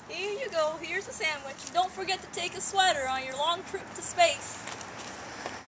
Here you go. Here's a sandwich. Don't forget to take a sweater on your long trip to space.